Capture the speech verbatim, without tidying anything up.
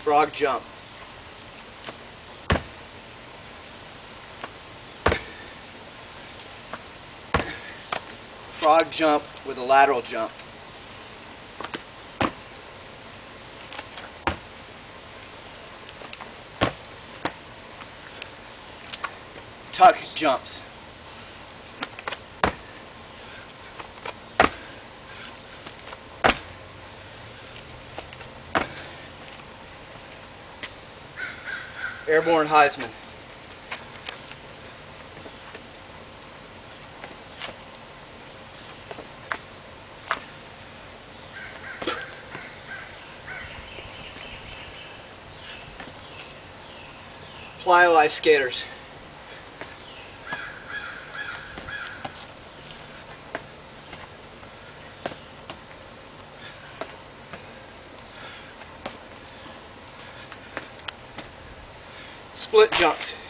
Frog jump. Frog jump with a lateral jump. Tuck jumps. Airborne Heisman. Plyo ice skaters. Split jumps.